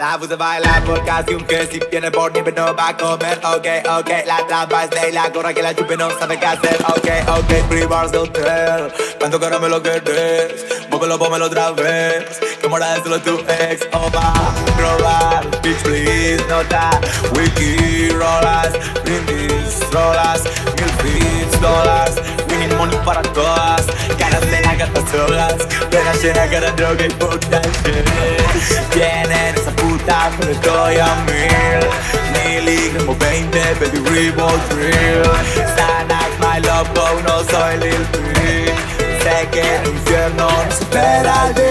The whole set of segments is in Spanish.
La puse a bailar por casi un que si viene por nieve no va a comer. Ok, ok, la trampa es de la gorra que la chupe no sabe qué hacer. Ok, ok, free bars de hotel. Cuánto caro me lo querés, móvelo, pómelo otra vez. Que mora de solo tu ex, o va a robar. Bitch, please, nota, wiki, rolas, brindis, rolas, $1000. Winning money para todas, ganas de la gata solas. Pena llena, cara droga y fuck that shit. Tienen esa puta, pero estoy a 1000. Miligramo 20, baby, revolt drill. Xanax, my love, go, no soy Lil P. Sé que el infierno no supera al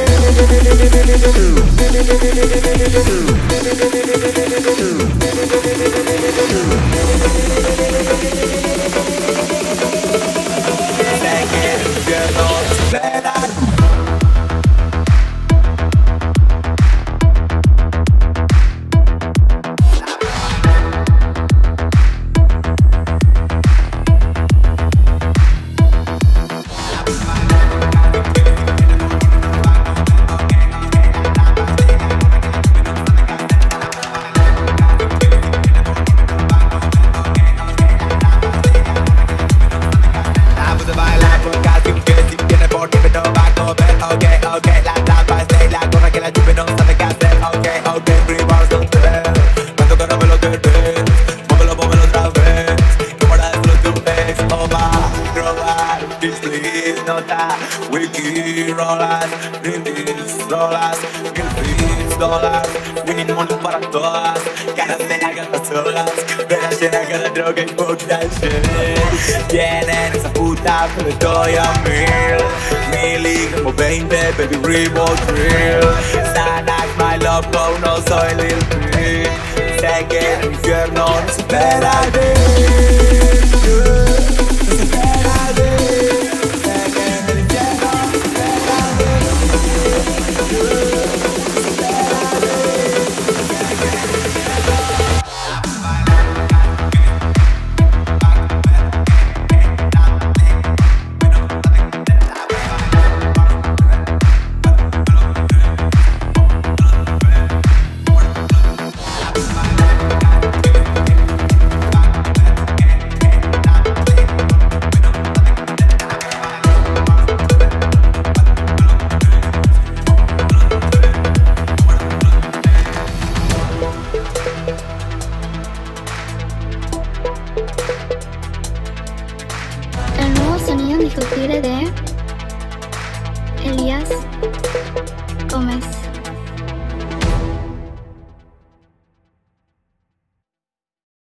sé que el infierno no supera al wiki, rolas, brindis, rolas, $1000. Winning money para todas, ganas de la gata solas. Pena llena, cara droga y fuck that shit. Tienen esa puta, pero estoy a 1000. Miligramo 20, baby, revolt drill. Xanax, my love, go, no soy Lil P. Sé que el infierno no supera al